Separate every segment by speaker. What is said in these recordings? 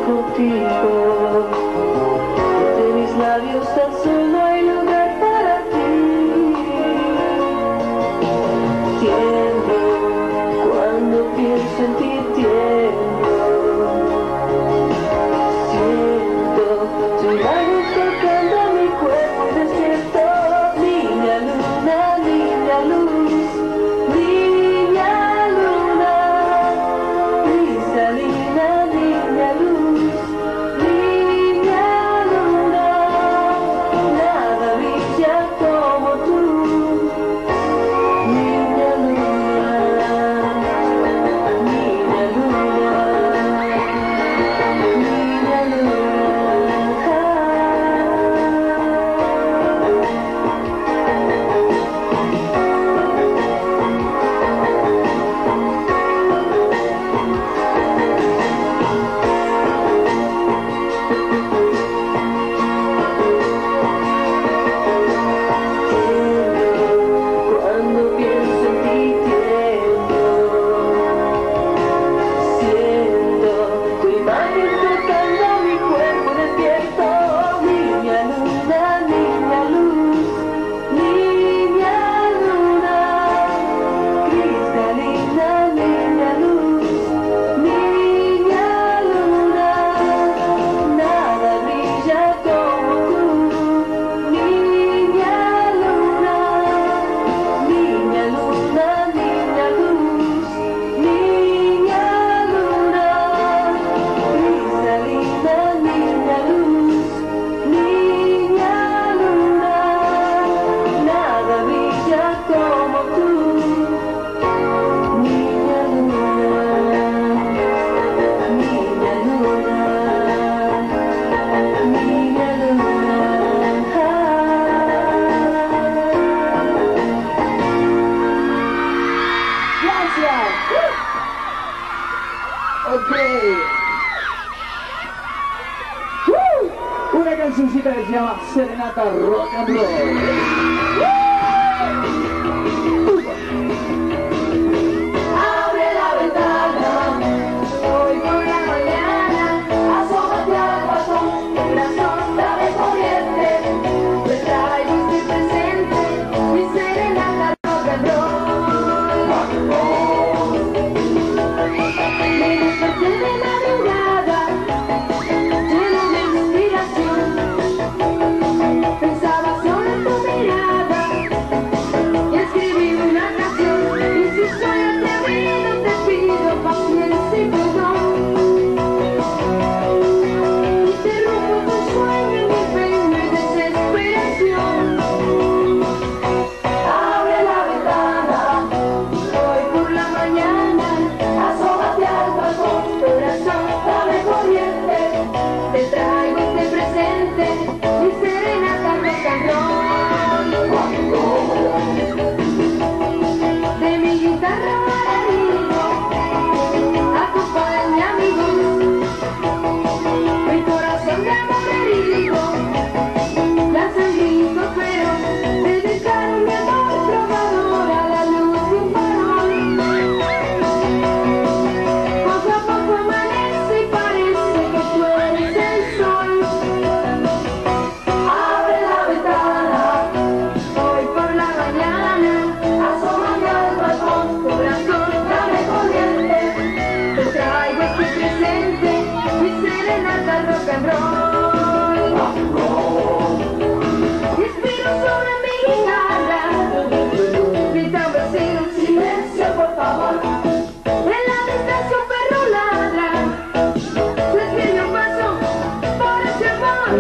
Speaker 1: contigo. De mis labios tan solo hay lugar para ti. Tiemblo cuando pienso en ti, tiemblo. Siento tu mano tocando mi cuerpo y despierto. Niña luna, niña luz, niña luna, cristalina, niña luz, niña luna, nada brilla como tú, niña luna, niña luna, niña luna. Cuando pienso en ti, tiemblo. Siento tu imagen tocando mi cuerpo despierto. Niña luna, niña luz, niña luna, cristalina, niña luz, niña luna, nada brilla como tú, niña luna, niña luna, niña luz, niña luna, cristalina, niña luz, niña luna, nada brilla como tú, niña luna, niña luna, niña luna.
Speaker 2: Gracias. Ok. Una cancioncita que se llama Serenata Rock and Roll.
Speaker 1: Abre la ventana, hoy por la mañana, asómate al balcón, corazón dame corriente, te traigo este presente, mi serenata rock and roll. Me desperté de madrugada, lleno de inspiración, pensaba solo en tu mirada y escribí una canción. Y si soy atrevido te pido paciencia y perdón. Interrumpo tu sueño, mi empeño y desesperación. Abre la ventana, hoy por la mañana, asómate al balcón, corazón dame corriente, te traigo este presente, mi serenata rock and roll. De mi guitarra al ritmo, acompaña mi voz, mi corazón de amor herido, lanza el grito pero dedicar mi amor trovador a la luz de un farol. Poco a poco amanece y parece que tú eres el sol. Abre la ventana, hoy por la mañana, asómate al balcón, corazón dame corriente, te traigo este presente, mi serenata rock and roll. Inspiro sobre mi guitarra, gritando así un silencio por favor. En la distancia un perro ladra, les pido un paso por ese amor.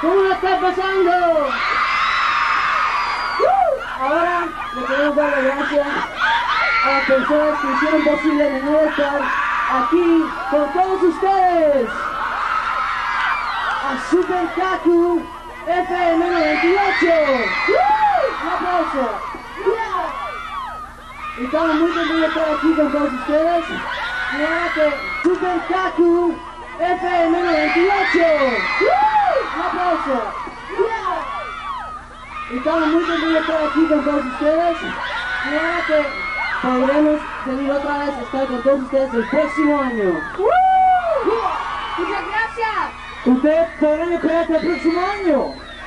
Speaker 2: ¿Cómo la está pasando? Ahora le queremos dar las gracias a las personas que hicieron posible venir a estar aquí con todos ustedes. A Super Kaku FM 98. Un aplauso. Estamos muy contentos de estar aquí con todos ustedes. Y ahora que Super Kaku FM 98. Un aplauso. Estamos muy contentos de estar aquí con todos ustedes. Y ahora que podremos venir otra vez a estar con todos ustedes el próximo año.
Speaker 1: Muchas gracias.
Speaker 2: Ustedes podrán esperar hasta el próximo año.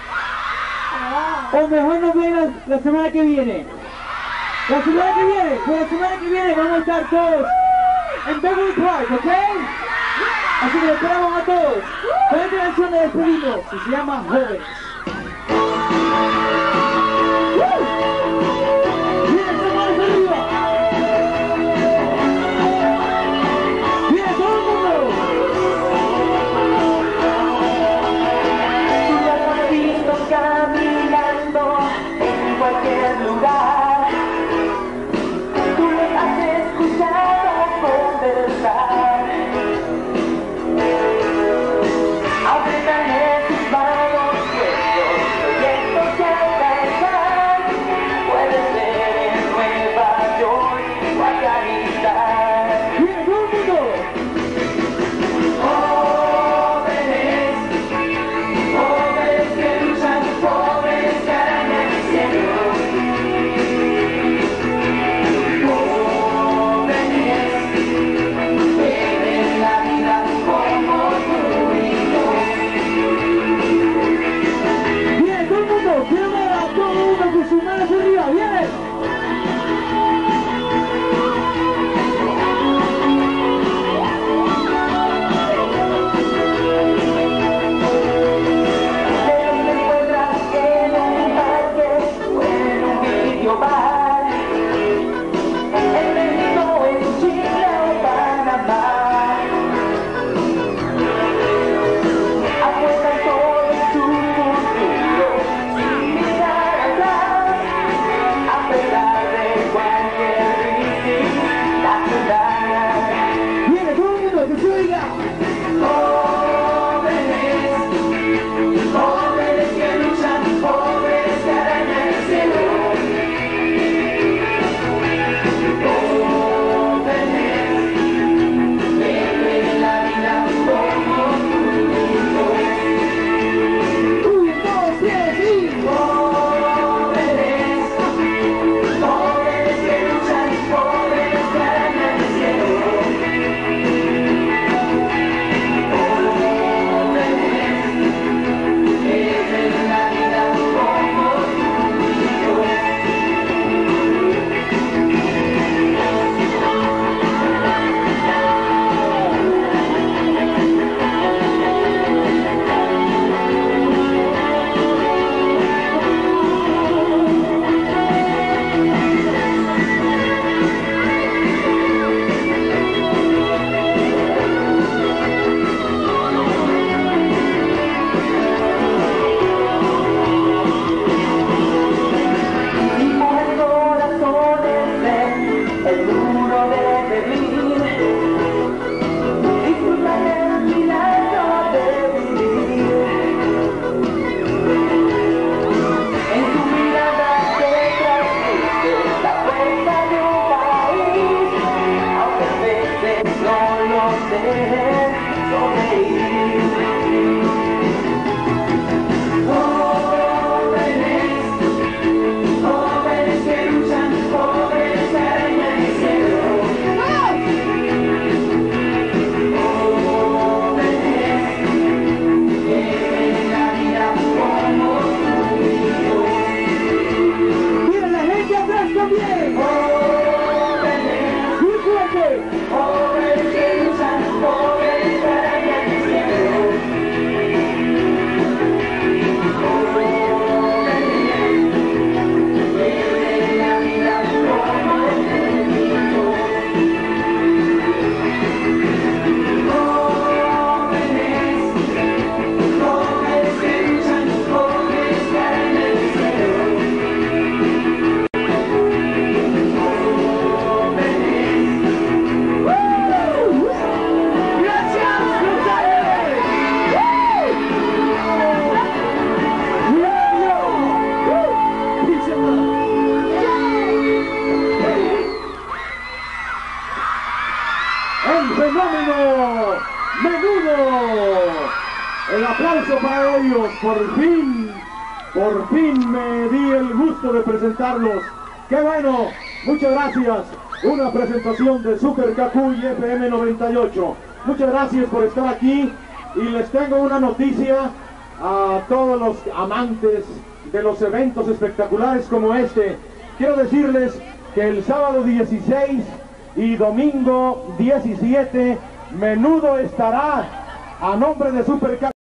Speaker 2: O mejor nos ven la semana que viene. La semana que viene, pues la semana que viene vamos a estar todos en Beverly Park, ¿ok? Así que les esperamos a todos. Con esta canción de despedimos y se llama Jóvenes. ¡Bien, sus manos arriba! ¡Bien, todo el mundo!
Speaker 3: Tú las has visto caminando en cualquier lugar. Tú los has escuchado conversar. Apretan en sus manos sueños, proyectos que alcanzar. Puede ser
Speaker 4: aplauso para ellos, por fin me di el gusto de presentarlos. ¡Qué bueno! Muchas gracias. Una presentación de Super Cacuy FM 98. Muchas gracias por estar aquí y les tengo una noticia a todos los amantes de los eventos espectaculares como este. Quiero decirles que el sábado 16 y domingo 17 Menudo estará a nombre de Super Cacuy.